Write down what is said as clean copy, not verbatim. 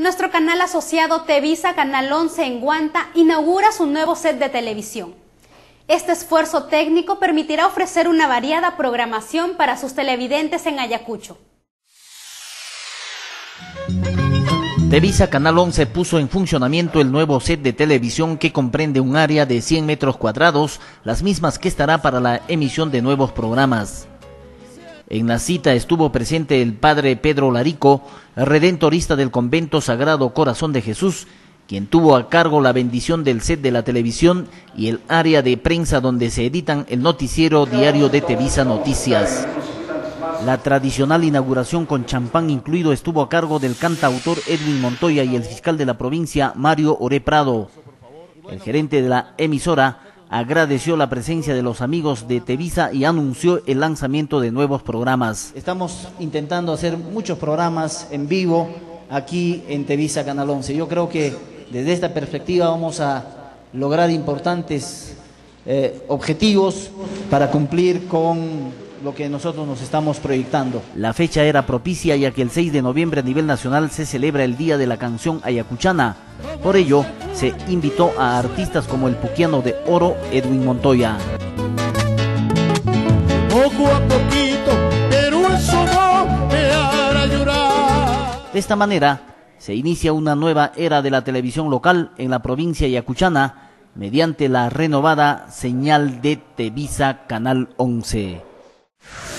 Nuestro canal asociado Tevisa Canal 11 en Guanta inaugura su nuevo set de televisión. Este esfuerzo técnico permitirá ofrecer una variada programación para sus televidentes en Ayacucho. Tevisa Canal 11 puso en funcionamiento el nuevo set de televisión que comprende un área de 100 metros cuadrados, las mismas que estará para la emisión de nuevos programas. En la cita estuvo presente el padre Pedro Larico, redentorista del Convento Sagrado Corazón de Jesús, quien tuvo a cargo la bendición del set de la televisión y el área de prensa donde se editan el noticiero diario de Tevisa Noticias. La tradicional inauguración con champán incluido estuvo a cargo del cantautor Edwin Montoya y el fiscal de la provincia Mario Oré Prado. El gerente de la emisora agradeció la presencia de los amigos de Tevisa y anunció el lanzamiento de nuevos programas. Estamos intentando hacer muchos programas en vivo aquí en Tevisa Canal 11. Yo creo que desde esta perspectiva vamos a lograr importantes objetivos para cumplir con lo que nosotros nos estamos proyectando. La fecha era propicia ya que el 6 de noviembre a nivel nacional se celebra el Día de la Canción Ayacuchana. Por ello, se invitó a artistas como el puquiano de oro Edwin Montoya. Poco a poquito, pero eso no me hará llorar. De esta manera, se inicia una nueva era de la televisión local en la provincia ayacuchana mediante la renovada señal de Tevisa Canal 11.